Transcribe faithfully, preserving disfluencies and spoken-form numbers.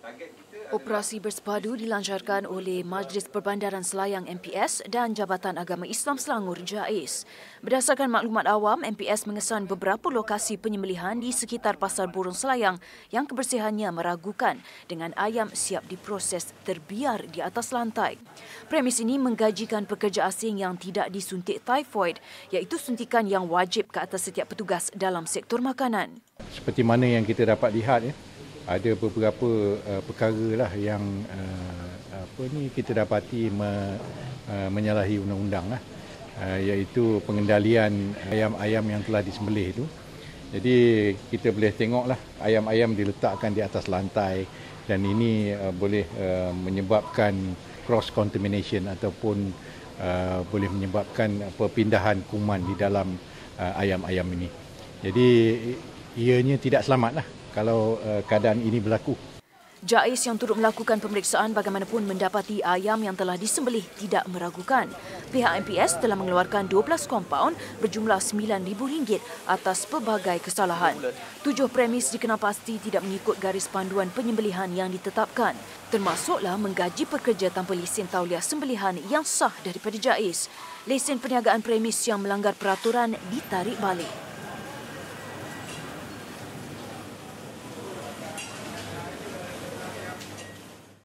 Operasi bersepadu dilancarkan oleh Majlis Perbandaran Selayang M P S dan Jabatan Agama Islam Selangor JAIS. Berdasarkan maklumat awam, M P S mengesan beberapa lokasi penyembelihan di sekitar Pasar Burung Selayang yang kebersihannya meragukan dengan ayam siap diproses terbiar di atas lantai. Premis ini menggajikan pekerja asing yang tidak disuntik typhoid, iaitu suntikan yang wajib ke atas setiap petugas dalam sektor makanan. Seperti mana yang kita dapat lihat, ya, ada beberapa uh, perkara lah yang uh, apa ni kita dapati me, uh, menyalahi undang-undang lah, uh, iaitu pengendalian ayam-ayam yang telah disembelih itu. Jadi kita boleh tengoklah ayam-ayam diletakkan di atas lantai dan ini uh, boleh uh, menyebabkan cross contamination ataupun uh, boleh menyebabkan perpindahan kuman di dalam uh, ayam-ayam ini. Jadi ianya tidak selamatlah kalau uh, keadaan ini berlaku. JAIS yang turut melakukan pemeriksaan bagaimanapun mendapati ayam yang telah disembelih tidak meragukan. Pihak M P S telah mengeluarkan dua belas kompaun berjumlah sembilan ribu ringgit atas pelbagai kesalahan. Tujuh premis dikenal pasti tidak mengikut garis panduan penyembelihan yang ditetapkan, termasuklah menggaji pekerja tanpa lesen tauliah sembelihan yang sah daripada JAIS. Lesen perniagaan premis yang melanggar peraturan ditarik balik.